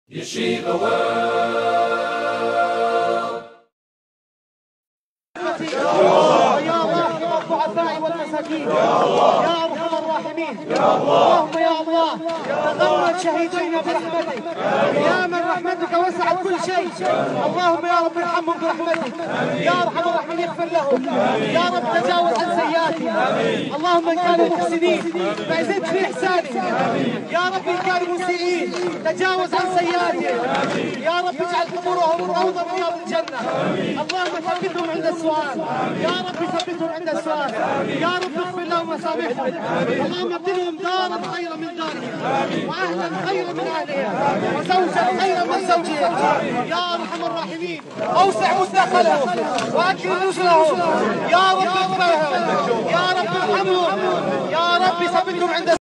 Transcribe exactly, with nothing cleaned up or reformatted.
Yeshiva World. يا راحم الضعفاء والمساكين، يا ارحم الراحمين، اللهم يا الله تغمد شهيدينا برحمتك، يا من رحمتك وسعت كل شيء. اللهم يا رب ارحمهم برحمتك، يا ارحم الراحمين اغفر لهم، يا رب تجاوز عن سيئاتهم. اللهم ان كانوا محسنين فزد في احسانهم، يا رب ان كانوا مسيئين تجاوز عن سيئاتهم، يا رب اجعل قبورهم روضه من رياض الجنه. اللهم ثبتهم عند السؤال، يا رب ثبتهم عند السؤال، يا رب اغفر لهم وسامحهم. اللهم ابدلهم دارا خيرا من دارهم، واهلا خيرا من اهلهم، وزوجا خيرا من زوجهم. يا ارحم الراحمين اوسع مدخلهم واكرم نزلهم، يا رب اغفر لهم، يا رب ارحمهم، يا رب ثبتهم عند